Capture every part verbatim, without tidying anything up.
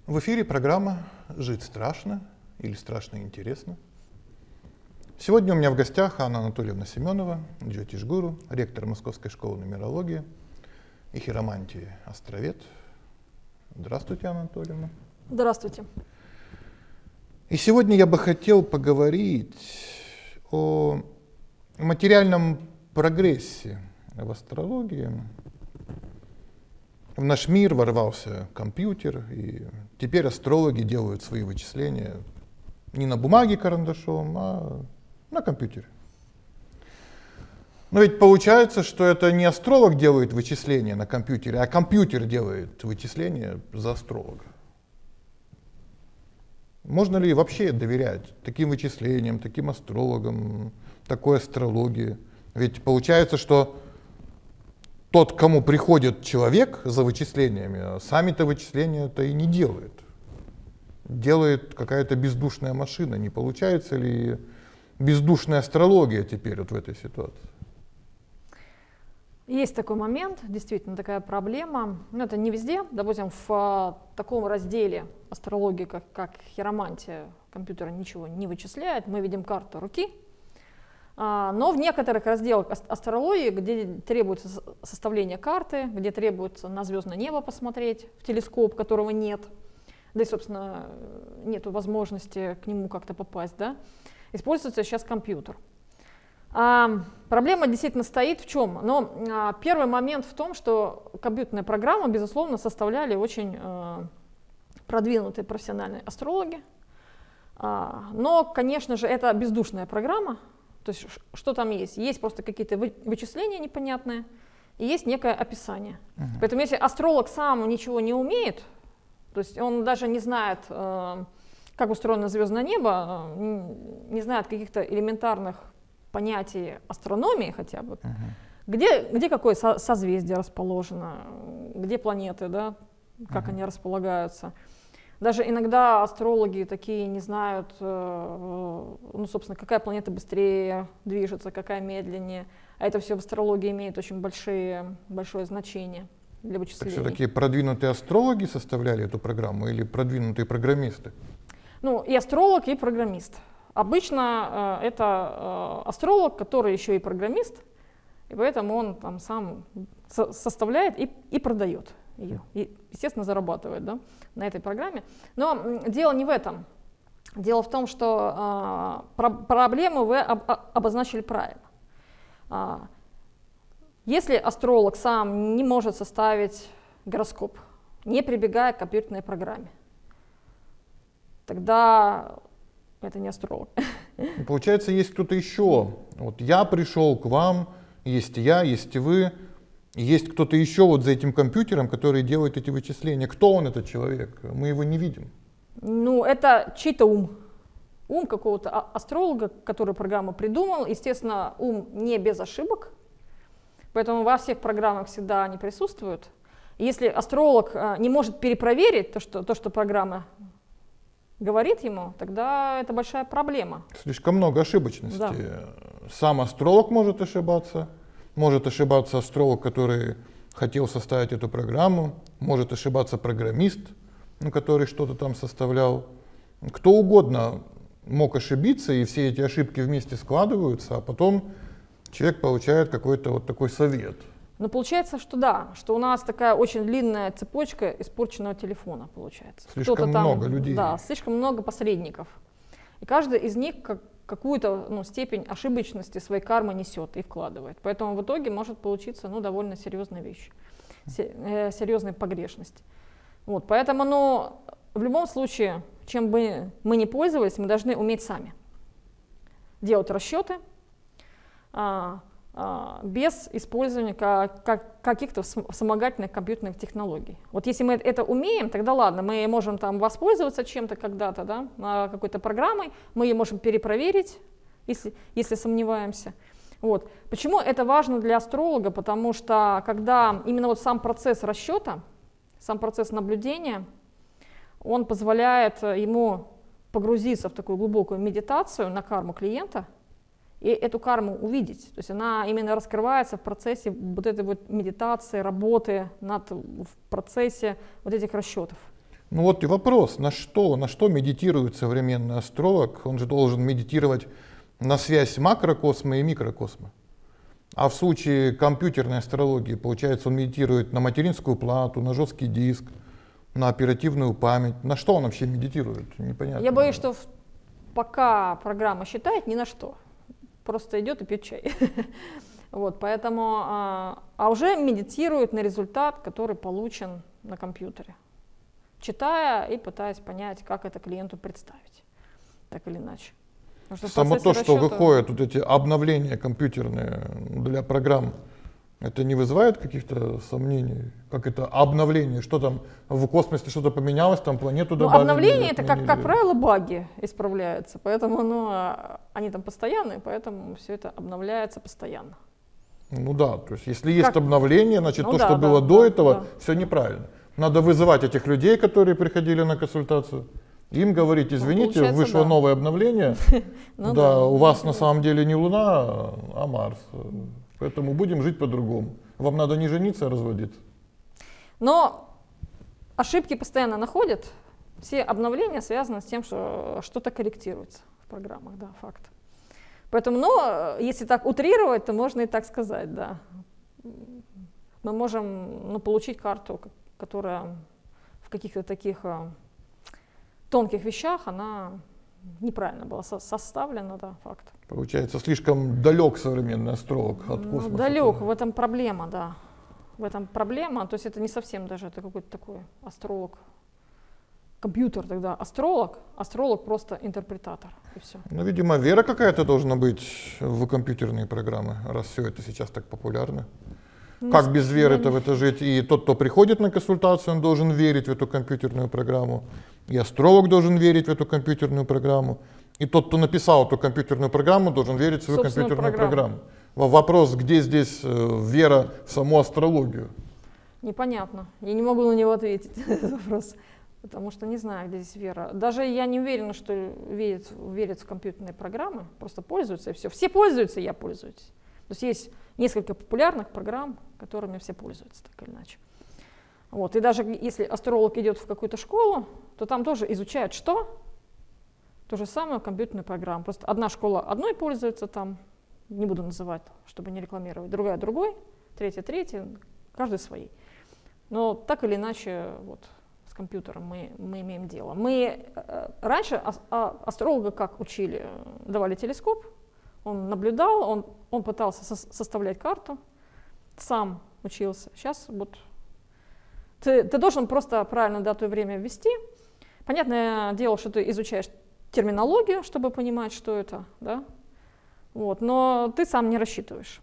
В эфире программа «Жить страшно» или «Страшно интересно». Сегодня у меня в гостях Анна Анатольевна Семенова, джотиш-гуру, ректор Московской школы нумерологии и хиромантии Островед. Здравствуйте, Анна Анатольевна. Здравствуйте. И сегодня я бы хотел поговорить о материальном прогрессе в астрологии. В наш мир ворвался компьютер, и теперь астрологи делают свои вычисления не на бумаге карандашом, а на компьютере. Но ведь получается, что это не астролог делает вычисления на компьютере, а компьютер делает вычисления за астролога. Можно ли вообще доверять таким вычислениям, таким астрологам, такой астрологии? Ведь получается, что тот, к кому приходит человек за вычислениями, сами-то вычисления-то и не делает. Делает какая-то бездушная машина. Не получается ли бездушная астрология теперь вот в этой ситуации? Есть такой момент, действительно такая проблема. Но это не везде. Допустим, в а, таком разделе астрологии, как, как хиромантия, компьютер ничего не вычисляет. Мы видим карту руки. А, но в некоторых разделах астрологии, где требуется составление карты, где требуется на звездное небо посмотреть в телескоп, которого нет, да и, собственно, нет возможности к нему как-то попасть, да, используется сейчас компьютер. А, проблема действительно стоит в чем? Но а, первый момент в том, что компьютерные программы, безусловно, составляли очень а, продвинутые профессиональные астрологи. А, но, конечно же, это бездушная программа. То есть что там есть? Есть просто какие-то вычисления непонятные, и есть некое описание. Uh-huh. Поэтому если астролог сам ничего не умеет, то есть он даже не знает, э, как устроено звездное небо, э, не знает каких-то элементарных понятий астрономии хотя бы, uh-huh. где, где какое со- созвездие расположено, где планеты, да, как uh-huh. они располагаются. Даже иногда астрологи такие не знают, ну, собственно, какая планета быстрее движется, какая медленнее. А это все в астрологии имеет очень большие, большое значение для вычислений. Так все-таки продвинутые астрологи составляли эту программу или продвинутые программисты? Ну, и астролог, и программист. Обычно э, это э, астролог, который еще и программист, и поэтому он там сам со- составляет и, и продает ее. И, естественно, зарабатывает, да, на этой программе. Но дело не в этом. Дело в том, что э, про- проблему вы об- обозначили правильно. А, если астролог сам не может составить гороскоп, не прибегая к компьютерной программе, тогда это не астролог. Получается, есть кто-то еще. Вот я пришел к вам, есть я, есть вы. Есть кто-то еще вот за этим компьютером, который делает эти вычисления. Кто он, этот человек? Мы его не видим. Ну, это чей-то ум. Ум какого-то астролога, который программу придумал. Естественно, ум не без ошибок, поэтому во всех программах всегда они присутствуют. И если астролог не может перепроверить то, что, то, что программа говорит ему, тогда это большая проблема. Слишком много ошибочности. Да. Сам астролог может ошибаться. Может ошибаться астролог, который хотел составить эту программу, может ошибаться программист, ну, который что-то там составлял. Кто угодно мог ошибиться, и все эти ошибки вместе складываются, а потом человек получает какой-то вот такой совет. Ну, получается, что да, что у нас такая очень длинная цепочка испорченного телефона получается. Слишком Кто-то там, много людей. Да, слишком много посредников. И каждый из них как какую-то ну, степень ошибочности своей кармы несет и вкладывает. Поэтому в итоге может получиться ну, довольно серьезная вещь, э, серьезная погрешность. Вот, поэтому ну, в любом случае, чем бы мы ни пользовались, мы должны уметь сами делать расчеты а, а, без использования как, как, каких-то вспомогательных компьютерных технологий. Вот если мы это умеем, тогда ладно, мы можем там воспользоваться чем-то когда-то, да, какой-то программой, мы ее можем перепроверить, если, если сомневаемся. Вот. Почему это важно для астролога? Потому что когда именно вот сам процесс расчета, сам процесс наблюдения, он позволяет ему погрузиться в такую глубокую медитацию на карму клиента и эту карму увидеть. То есть она именно раскрывается в процессе вот этой вот медитации, работы над, в процессе вот этих расчетов. Ну вот и вопрос, на что, на что медитирует современный астролог? Он же должен медитировать на связь макрокосма и микрокосма. А в случае компьютерной астрологии, получается, он медитирует на материнскую плату, на жесткий диск, на оперативную память. На что он вообще медитирует? Непонятно. Я боюсь, что в- пока программа считает, ни на что. Просто идет и пьет чай. Вот, поэтому, а, а уже медитирует на результат, который получен на компьютере, читая и пытаясь понять, как это клиенту представить, так или иначе. Потому что в Само то, процессе что расчета- выходят вот эти обновления компьютерные для программ, это не вызывает каких-то сомнений? Как это обновление? Что там в космосе что-то поменялось, там планету Ну, добавили? обновление это, как, отменили? как правило, баги исправляются, поэтому ну, а, они там постоянные, поэтому все это обновляется постоянно. Ну да, то есть если есть Как? обновление, значит Ну то, да, что да, было да, до этого, да. все неправильно. Надо вызывать этих людей, которые приходили на консультацию, им говорить: извините, получается, вышло да. новое обновление, Ну да, да, у вас на интересно. самом деле не Луна, а Марс, поэтому будем жить по-другому. Вам надо не жениться, а разводиться. Но ошибки постоянно находят. Все обновления связаны с тем, что что-то корректируется в программах, да, факт. Поэтому, ну, если так утрировать, то можно и так сказать, да. Мы можем ну, получить карту, к- которая в каких-то таких а, тонких вещах, она неправильно была со- составлена, да, факт. Получается, слишком далек современный астролог от Ну, космоса. далек, в этом проблема, да. В этом проблема, то есть это не совсем даже, это какой-то такой астролог. Компьютер тогда астролог, астролог просто интерпретатор, и все. Ну, видимо, вера какая-то должна быть в компьютерные программы, раз все это сейчас так популярно. Как без веры-то в это жить? И тот, кто приходит на консультацию, он должен верить в эту компьютерную программу. И астролог должен верить в эту компьютерную программу. И тот, кто написал эту компьютерную программу, должен верить в свою Собственную компьютерную программу. программу. Во- Вопрос, где здесь э, вера в саму астрологию? Непонятно. Я не могу на него ответить, на этот вопрос. Потому что не знаю, где здесь вера. Даже я не уверена, что верят, верят в компьютерные программы, просто пользуются и все. Все пользуются, и я пользуюсь. То есть есть несколько популярных программ, которыми все пользуются, так или иначе. Вот. И даже если астролог идет в какую-то школу, то там тоже изучают что? То же самое компьютерная программа. Просто одна школа одной пользуется там, не буду называть, чтобы не рекламировать, другая другой, третья третья, каждый своей. Но так или иначе, вот, с компьютером мы, мы имеем дело. Мы э, раньше ас- а- астролога как учили? Давали телескоп, он наблюдал, он, он пытался сос- составлять карту, сам учился. Сейчас вот ты, ты должен просто правильно дату и время ввести. Понятное дело, что ты изучаешь терминологию, чтобы понимать, что это, да? Вот, но ты сам не рассчитываешь.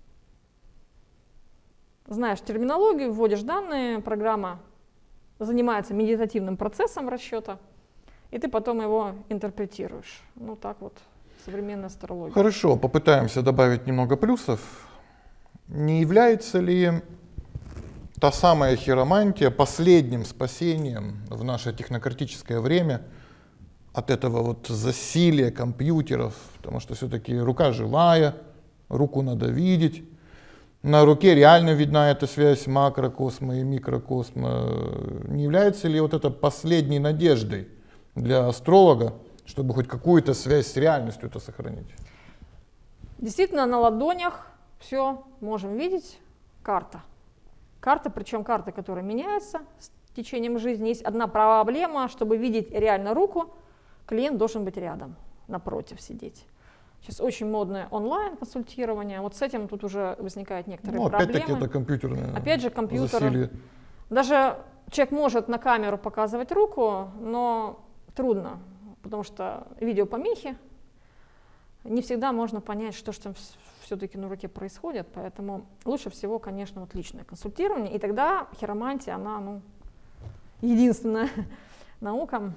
Знаешь терминологию, вводишь данные, программа занимается медитативным процессом расчета, и ты потом его интерпретируешь. Ну так вот, современная астрология. Хорошо, попытаемся добавить немного плюсов. Не является ли та самая хиромантия последним спасением в наше технократическое время от этого вот засилия компьютеров? Потому что все-таки рука живая, руку надо видеть. На руке реально видна эта связь макрокосма и микрокосма. Не является ли вот это последней надеждой для астролога, чтобы хоть какую-то связь с реальностью это сохранить? Действительно, на ладонях все можем видеть. Карта. Карта, причем карта, которая меняется с течением жизни. Есть одна проблема: чтобы видеть реально руку, клиент должен быть рядом, напротив сидеть. Сейчас очень модное онлайн-консультирование. Вот с этим тут уже возникают некоторые Ну, проблемы. опять-таки это компьютерное Опять же, компьютер. засилие. Даже человек может на камеру показывать руку, но трудно, потому что видеопомехи. Не всегда можно понять, что же там все-таки на руке происходит. Поэтому лучше всего, конечно, вот личное консультирование. И тогда хиромантия, она, ну, единственная наука,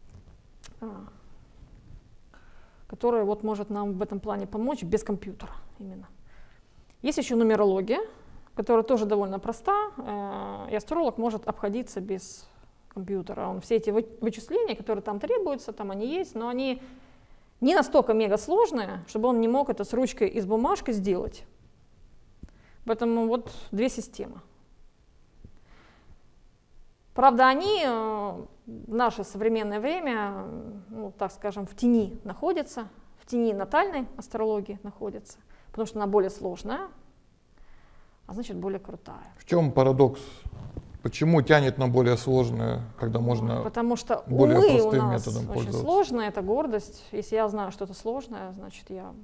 которая вот может нам в этом плане помочь без компьютера именно. Есть еще нумерология, которая тоже довольно проста, и астролог может обходиться без компьютера. Он все эти вычисления, которые там требуются, там они есть, но они не настолько мега сложные, чтобы он не мог это с ручкой и с бумажкой сделать. Поэтому вот две системы. Правда, они в наше современное время, ну, так скажем, в тени находится, в тени натальной астрологии находится, потому что она более сложная, а значит более крутая. В чем парадокс? Почему тянет на более сложное, когда можно Потому что более умы простым у нас методом очень пользоваться? сложные, это гордость. Если я знаю что-то сложное, значит я...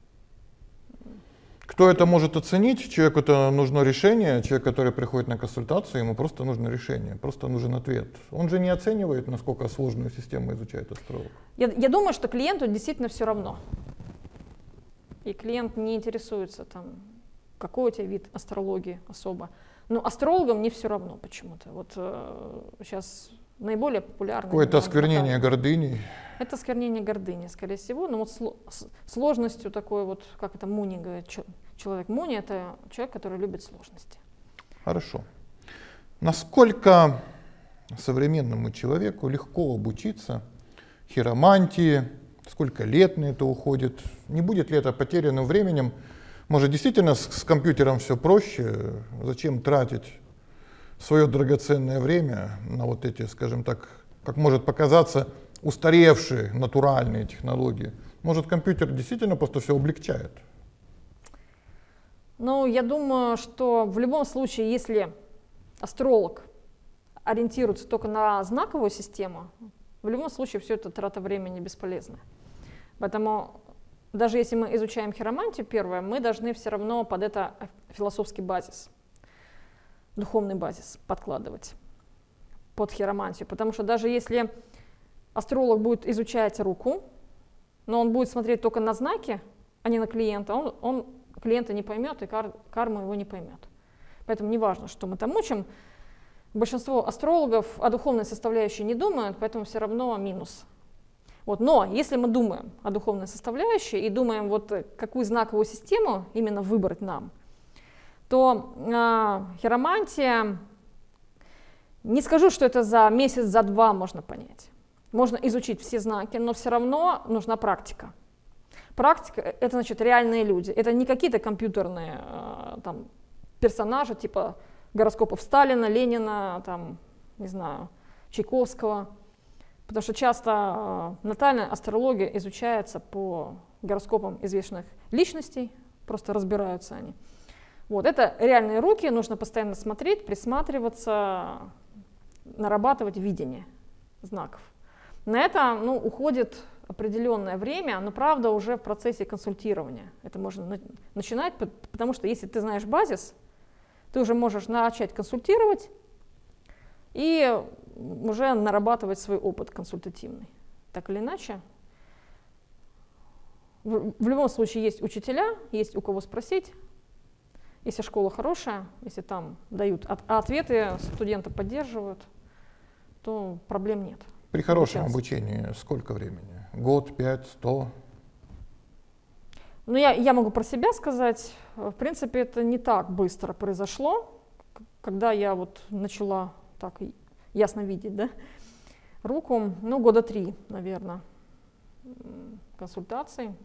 Кто это может оценить? Человеку это нужно решение, человек, который приходит на консультацию, ему просто нужно решение, просто нужен ответ. Он же не оценивает, насколько сложную систему изучает астролог. Я, я думаю, что клиенту действительно все равно. И клиент не интересуется, там, какой у тебя вид астрологии особо. Но астрологам не все равно почему-то. Вот э, сейчас наиболее популярно. Какое-то осквернение гордыни. Это осквернение гордыни, скорее всего. Но вот сло, с, сложностью такой вот, как это Муни говорит, ч, человек Муни — это человек, который любит сложности. Хорошо. Насколько современному человеку легко обучиться хиромантии, сколько лет на это уходит, не будет ли это потерянным временем? Может, действительно с, с компьютером все проще? Зачем тратить свое драгоценное время на вот эти, скажем так, как может показаться, устаревшие натуральные технологии? Может, компьютер действительно просто все облегчает? Ну, я думаю, что в любом случае, если астролог ориентируется только на знаковую систему, в любом случае все это трата времени бесполезна. Поэтому даже если мы изучаем хиромантию первое, мы должны все равно под это философский базис, духовный базис подкладывать под хиромантию. Потому что даже если астролог будет изучать руку, но он будет смотреть только на знаки, а не на клиента, он, он клиента не поймет и кар, карму его не поймет. Поэтому не важно, что мы там учим. Большинство астрологов о духовной составляющей не думают, поэтому все равно минус. Вот. Но если мы думаем о духовной составляющей и думаем, вот какую знаковую систему именно выбрать нам, то э, хиромантия, не скажу, что это за месяц, за два можно понять. Можно изучить все знаки, но все равно нужна практика. Практика — это значит реальные люди. Это не какие-то компьютерные э, там, персонажи типа гороскопов Сталина, Ленина, там, не знаю, Чайковского. Потому что часто э, натальная астрология изучается по гороскопам известных личностей, просто разбираются они. Вот, это реальные руки, нужно постоянно смотреть, присматриваться, нарабатывать видение знаков. На это ну, уходит определенное время, но правда уже в процессе консультирования. Это можно на- начинать, потому что если ты знаешь базис, ты уже можешь начать консультировать и уже нарабатывать свой опыт консультативный. Так или иначе, в, в любом случае есть учителя, есть у кого спросить. Если школа хорошая, если там дают от, а ответы, студенты поддерживают, то проблем нет. При хорошем Обучаться. обучении сколько времени? Год, пять, сто? Ну, я, я могу про себя сказать. В принципе, это не так быстро произошло, когда я вот начала так ясно видеть, да, руку. Ну, года три, наверное, консультаций.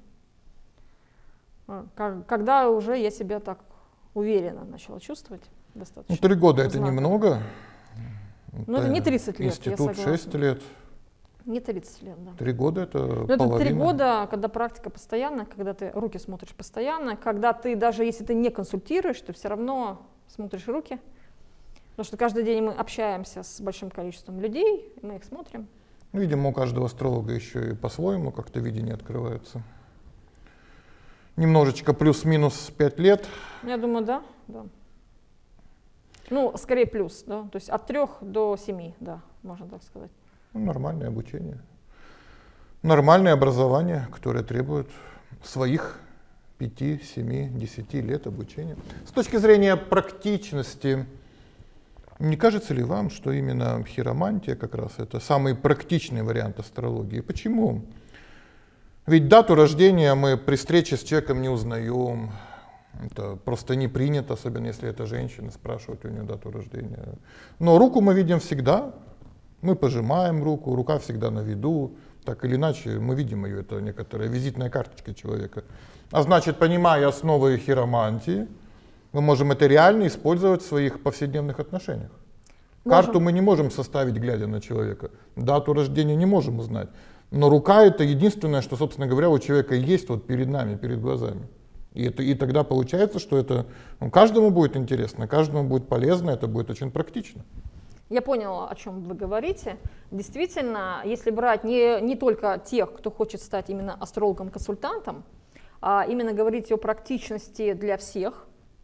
Когда уже я себя так уверенно начала чувствовать достаточно. Ну, три года это знаком. Немного. Ну, это не тридцать лет, Институт я согласна. шесть лет. Не тридцать лет, да. Три года это Ну, это половина. три года, когда практика постоянная, когда ты руки смотришь постоянно, когда ты, даже если ты не консультируешь, ты все равно смотришь руки. Потому что каждый день мы общаемся с большим количеством людей, и мы их смотрим. Ну, видимо, у каждого астролога еще и по-своему как-то видение открывается. Немножечко плюс-минус пять лет. Я думаю, да, да. Ну, скорее плюс, да. То есть от трех до семи, да, можно так сказать. Ну, нормальное обучение. Нормальное образование, которое требует своих пяти, семи, десяти лет обучения. С точки зрения практичности, не кажется ли вам, что именно хиромантия как раз это самый практичный вариант астрологии? Почему? Ведь дату рождения мы при встрече с человеком не узнаем. Это просто не принято, особенно если это женщина, спрашивать у нее дату рождения. Но руку мы видим всегда. Мы пожимаем руку, рука всегда на виду. Так или иначе, мы видим ее, это некоторая визитная карточка человека. А значит, понимая основы хиромантии, мы можем это реально использовать в своих повседневных отношениях. Карту мы не можем составить, глядя на человека. Дату рождения не можем узнать. Но рука — это единственное, что, собственно говоря, у человека есть вот перед нами, перед глазами. И, это, и тогда получается, что это ну, каждому будет интересно, каждому будет полезно, это будет очень практично. Я поняла, о чем вы говорите. Действительно, если брать не, не только тех, кто хочет стать именно астрологом-консультантом, а именно говорить о практичности для всех,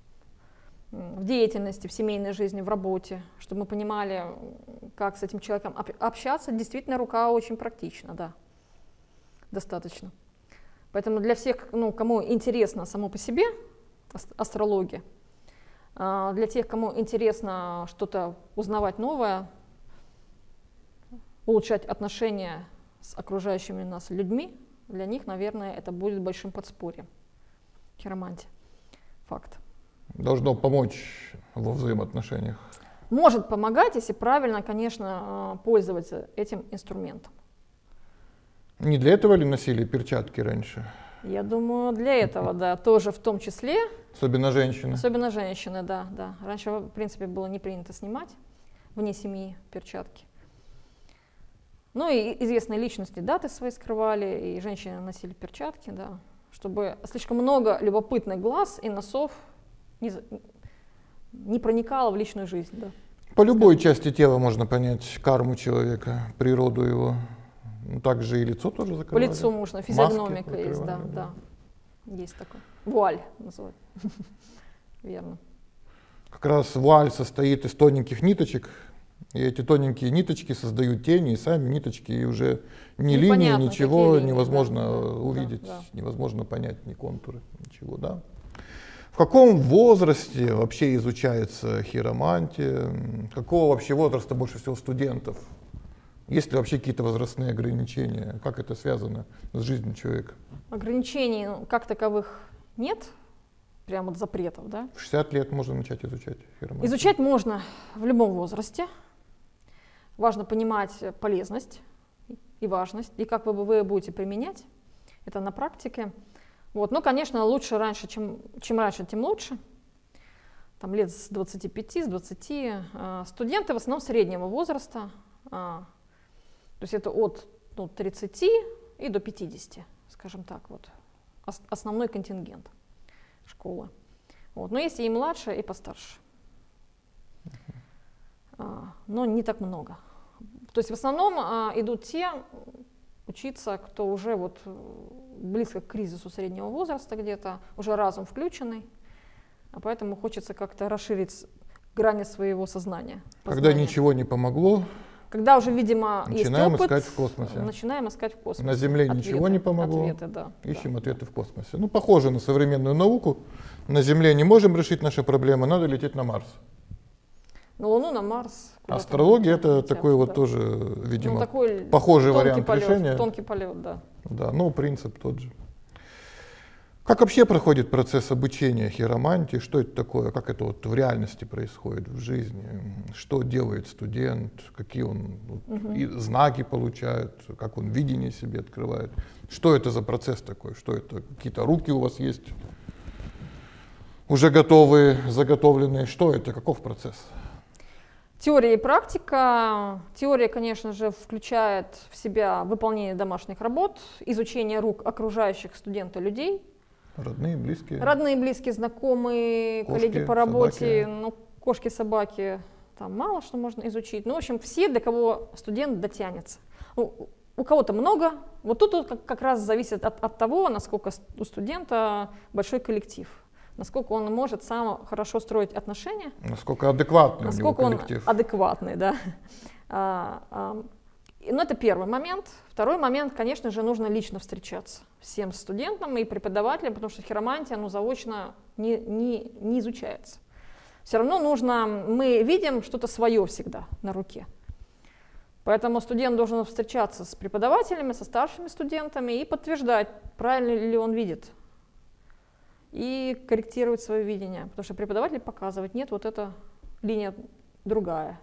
в деятельности, в семейной жизни, в работе, чтобы мы понимали, как с этим человеком общаться, действительно, рука очень практична, да, достаточно. Поэтому для всех, ну, кому интересно само по себе астрология, для тех, кому интересно что-то узнавать новое, улучшать отношения с окружающими нас людьми, для них, наверное, это будет большим подспорьем. Хиромантия. Факт. Должно помочь во взаимоотношениях. Может помогать, если правильно, конечно, пользоваться этим инструментом. Не для этого ли носили перчатки раньше? Я думаю, для этого, да, тоже в том числе. Особенно женщины. Особенно женщины, да, да. Раньше, в принципе, было не принято снимать вне семьи перчатки. Ну и известные личности даты свои скрывали, и женщины носили перчатки, да, чтобы слишком много любопытных глаз и носов не, не проникало в личную жизнь. Да. По любой части тела можно понять карму человека, природу его. Ну, также и лицо тоже закрывали. По лицу можно, физиогномика есть, да, да, да. Есть такое. Вуаль называют. Верно. Как раз вуаль состоит из тоненьких ниточек, и эти тоненькие ниточки создают тени, и сами ниточки, и уже ни линии, ничего линии, невозможно да, увидеть, да, да. невозможно понять, ни контуры, ничего, да. В каком возрасте вообще изучается хиромантия? Какого вообще возраста больше всего студентов? Есть ли вообще какие-то возрастные ограничения? Как это связано с жизнью человека? Ограничений ну, как таковых нет, прямо от запретов, да? В шестьдесят лет можно начать изучать хиромантию? Изучать можно в любом возрасте. Важно понимать полезность и важность, и как вы, вы будете применять это на практике. Вот. Ну, конечно, лучше раньше, чем, чем раньше, тем лучше. Там лет с двадцати пяти, с двадцати. Студенты в основном среднего возраста. То есть это от ну, тридцати и до пятидесяти, скажем так, вот, основной контингент школы. Вот. Но есть и младше, и постарше. А, но не так много. То есть в основном а, идут те учиться, кто уже вот близко к кризису среднего возраста где-то, уже разум включенный, а поэтому хочется как-то расширить грани своего сознания. Когда ничего не помогло, Когда уже, видимо, начинаем есть опыт, искать в космосе. Начинаем искать в космосе. На Земле ответы, ничего не помогло, ответы, да, ищем да. ответы в космосе. Ну, похоже на современную науку. На Земле не можем решить наши проблемы, надо лететь на Марс. На Луну, на Марс. Астрология — это летят, такой да. вот тоже, видимо, ну, такой похожий вариант полет, решения. Тонкий полет, да. Да, но принцип тот же. Как вообще проходит процесс обучения хиромантии? Что это такое? Как это вот в реальности происходит, в жизни? Что делает студент? Какие он вот, угу. и знаки получает? Как он видение себе открывает? Что это за процесс такой? Что это? Какие-то руки у вас есть? Уже готовые, заготовленные? Что это? Каков процесс? Теория и практика. Теория, конечно же, включает в себя выполнение домашних работ, изучение рук окружающих студента людей. Родные, близкие. Родные, близкие, знакомые, кошки, коллеги по работе, собаки. ну, кошки, собаки, там мало что можно изучить. Ну, в общем, все, до кого студент дотянется. У, у кого-то много. Вот тут вот как, как раз зависит от, от того, насколько у студента большой коллектив. Насколько он может сам хорошо строить отношения. Насколько адекватный насколько у него коллектив. Он адекватный, да. А, а, ну, это первый момент. Второй момент, конечно же, нужно лично встречаться всем студентам и преподавателям, потому что хиромантия, ну, заочно не, не, не изучается. Все равно нужно, мы видим что-то свое всегда на руке. Поэтому студент должен встречаться с преподавателями, со старшими студентами и подтверждать, правильно ли он видит. И корректировать свое видение, потому что преподаватель показывает, нет, вот эта линия другая.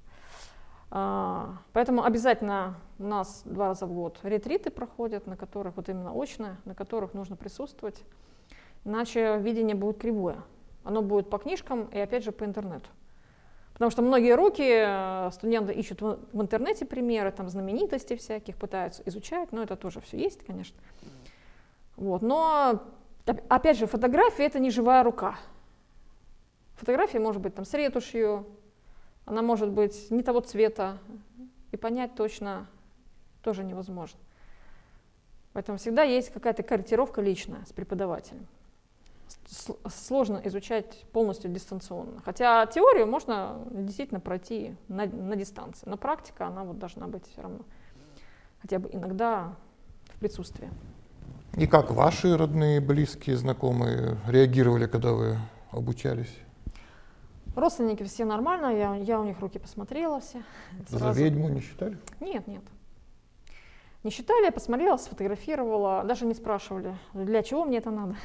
А, поэтому обязательно у нас два раза в год ретриты проходят, на которых, вот именно очно, на которых нужно присутствовать, иначе видение будет кривое. Оно будет по книжкам и опять же по интернету. Потому что многие руки студенты ищут в, в интернете примеры, там знаменитостей всяких, пытаются изучать, но это тоже все есть, конечно. Вот. Но, опять же, фотография — это не живая рука. Фотография может быть там с ретушью, она может быть не того цвета, и понять точно тоже невозможно. Поэтому всегда есть какая-то корректировка личная с преподавателем. Сложно изучать полностью дистанционно. Хотя теорию можно действительно пройти на, на дистанции, но практика, она вот должна быть все равно хотя бы иногда в присутствии. И как ваши родные, близкие, знакомые реагировали, когда вы обучались? Родственники все нормально, я, я у них руки посмотрела все. Сразу. За ведьму не считали? Нет, нет. Не считали, я посмотрела, сфотографировала, даже не спрашивали, для чего мне это надо.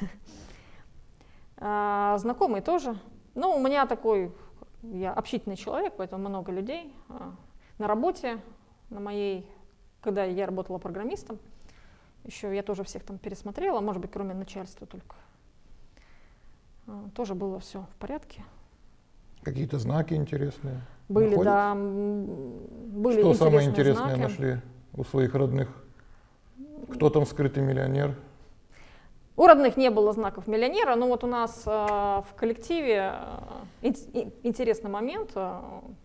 А, знакомые тоже. Ну, у меня такой, я общительный человек, поэтому много людей. А, на работе, на моей, когда я работала программистом, еще я тоже всех там пересмотрела, может быть, кроме начальства только. А, тоже было все в порядке. Какие-то знаки интересные были, находят? Да. Были Что самое интересные интересное знаки. нашли у своих родных? Кто там скрытый миллионер? У родных не было знаков миллионера, но вот у нас э, в коллективе э, ин- интересный момент. Э,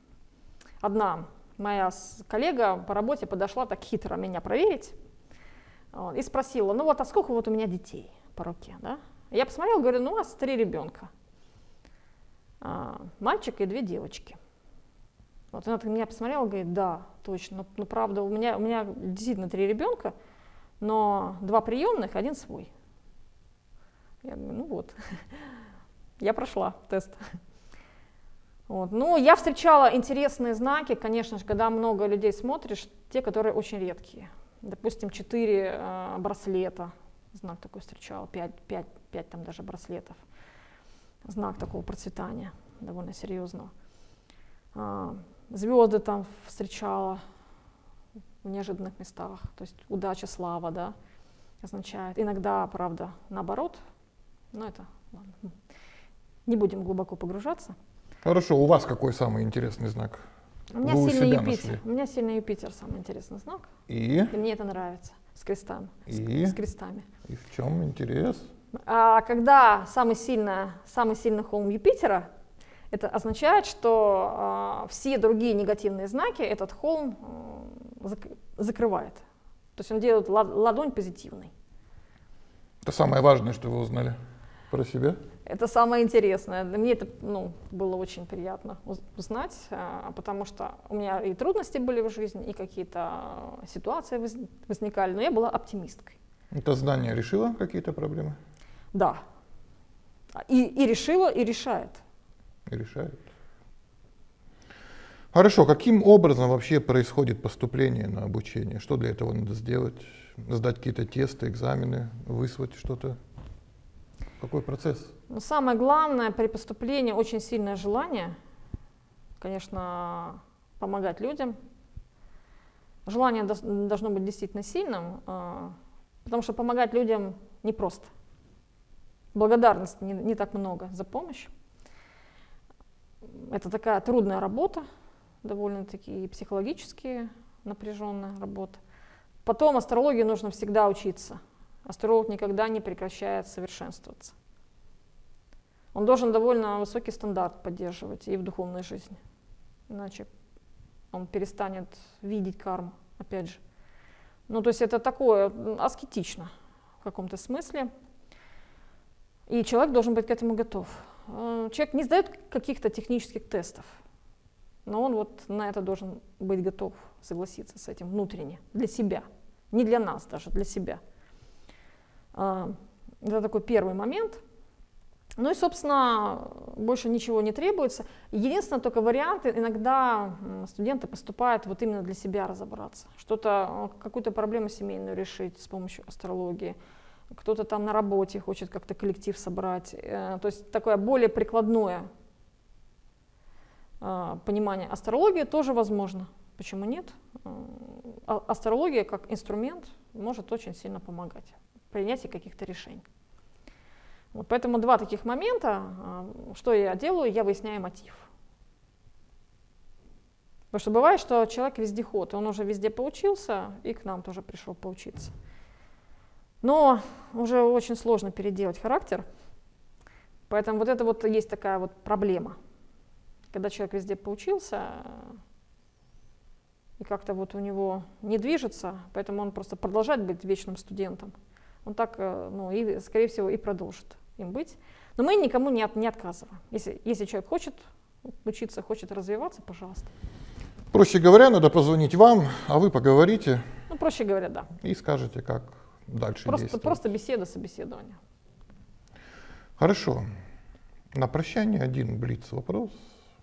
одна моя коллега по работе подошла так хитро меня проверить э, и спросила, ну вот, а сколько вот у меня детей по руке, да? Я посмотрела, говорю, ну у вас три ребенка, э, мальчик и две девочки. Вот она меня посмотрела, говорит, да, точно, но, но правда, у меня, у меня действительно три ребенка, но два приемных, один свой. Я говорю, ну вот, я прошла тест. Вот. Ну, я встречала интересные знаки, конечно же, когда много людей смотришь, те, которые очень редкие. Допустим, четыре э, браслета, знак такой встречала, пять, пять, пять там даже браслетов. Знак такого процветания, довольно серьезного. А, звезды там встречала в неожиданных местах, то есть удача, слава, да, означает. Иногда, правда, наоборот. Но это, ладно, не будем глубоко погружаться. Хорошо, у вас какой самый интересный знак? У меня Вы сильный у себя Юпитер. нашли? У меня сильный Юпитер, самый интересный знак. И? И мне это нравится, с крестами. И? С, с крестами. И в чем интерес? А когда самый сильный, самый сильный холм Юпитера, это означает, что а, все другие негативные знаки этот холм а, зак- закрывает. То есть он делает лад- ладонь позитивной. Это самое важное, что вы узнали про себя? Это самое интересное. Мне это ну, было очень приятно узнать, потому что у меня и трудности были в жизни, и какие-то ситуации возникали, но я была оптимисткой. Это знание решило какие-то проблемы? Да. И, и решила, и решает. И решает. Хорошо, каким образом вообще происходит поступление на обучение? Что для этого надо сделать? Сдать какие-то тесты, экзамены, выслать что-то? Какой процесс? Но самое главное при поступлении очень сильное желание, конечно, помогать людям. Желание должно быть действительно сильным, потому что помогать людям непросто. Благодарности не, не так много за помощь. Это такая трудная работа, довольно-таки и психологически напряженная работа. Потом астрологии нужно всегда учиться. Астролог никогда не прекращает совершенствоваться. Он должен довольно высокий стандарт поддерживать и в духовной жизни. Иначе он перестанет видеть карму, опять же. Ну, то есть это такое аскетично в каком-то смысле. И человек должен быть к этому готов. Человек не сдает каких-то технических тестов, но он вот на это должен быть готов, согласиться с этим внутренне, для себя. Не для нас даже, для себя. Это такой первый момент. Ну и, собственно, больше ничего не требуется. Единственное, только варианты, иногда студенты поступают вот именно для себя разобраться. Что-то, какую-то проблему семейную решить с помощью астрологии. Кто-то там на работе хочет как-то коллектив собрать. То есть такое более прикладное понимание астрологии тоже возможно. Почему нет? Астрология как инструмент может очень сильно помогать в принятии каких-то решений. Вот поэтому два таких момента. Что я делаю? Я выясняю мотив. Потому что бывает, что человек вездеход, он уже везде поучился и к нам тоже пришел поучиться. Но уже очень сложно переделать характер, поэтому вот это вот есть такая вот проблема. Когда человек везде поучился, и как-то вот у него не движется, поэтому он просто продолжает быть вечным студентом. Он так, ну, и, скорее всего, и продолжит им быть. Но мы никому не, от, не отказываем. Если, если человек хочет учиться, хочет развиваться, пожалуйста. Проще говоря, надо позвонить вам, а вы поговорите. Ну, проще говоря, да. И скажете, как дальше просто, действовать. Просто беседа, собеседование. Хорошо. На прощание один блиц-вопрос.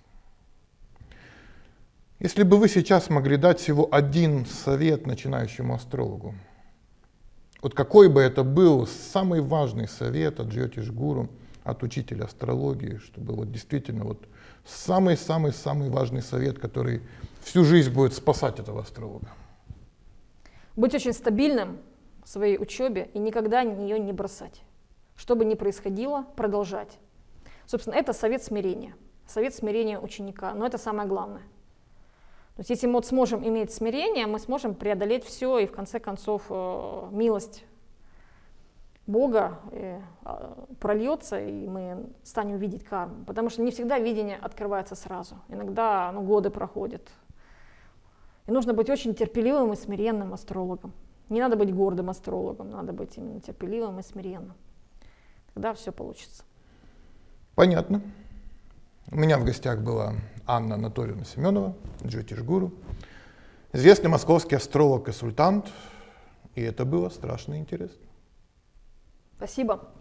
Если бы вы сейчас могли дать всего один совет начинающему астрологу, вот какой бы это был самый важный совет от Джьотиш-гуру, от учителя астрологии, чтобы вот действительно вот самый-самый-самый важный совет, который всю жизнь будет спасать этого астролога? Быть очень стабильным в своей учебе и никогда ее не бросать. Что бы ни происходило, продолжать. Собственно, это совет смирения. Совет смирения ученика, но это самое главное. То есть если мы вот сможем иметь смирение, мы сможем преодолеть все, и в конце концов э, милость Бога э, прольется, и мы станем видеть карму. Потому что не всегда видение открывается сразу. Иногда ну, годы проходят. И нужно быть очень терпеливым и смиренным астрологом. Не надо быть гордым астрологом, надо быть именно терпеливым и смиренным. Тогда все получится. Понятно. У меня в гостях была Анна Анатольевна Семенова, Джьотиш-гуру, известный московский астролог-консультант, и это было страшно интересно. Спасибо.